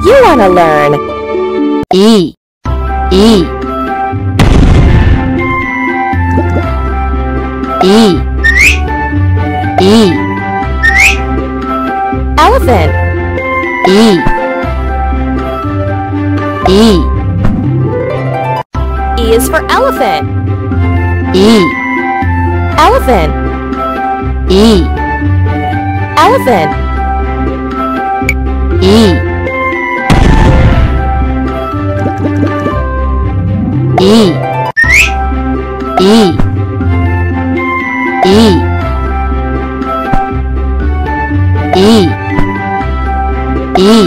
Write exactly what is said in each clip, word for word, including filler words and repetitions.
you want to learn? E, E, E, E, Elephant. E, E, E is for elephant. E, Elephant. E, Elephant. E, E, E, E, E, E,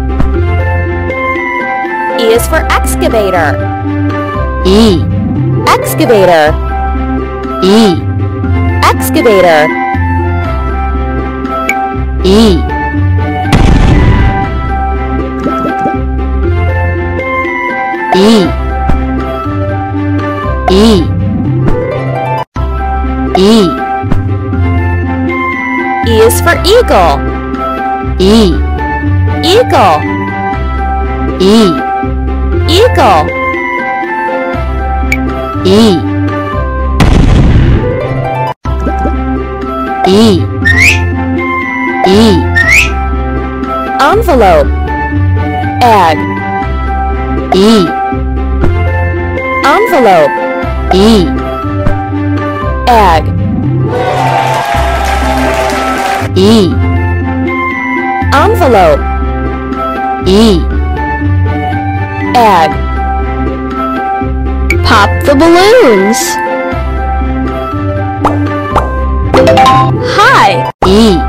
E is for excavator. E, Excavator. E, Excavator. E, E, E, E, E is for eagle. E, Eagle. E, Eagle. E, E, E, Envelope. Egg. E, Envelope. E, Egg. E, Envelope. E, Egg. pop the balloons. Hi. E,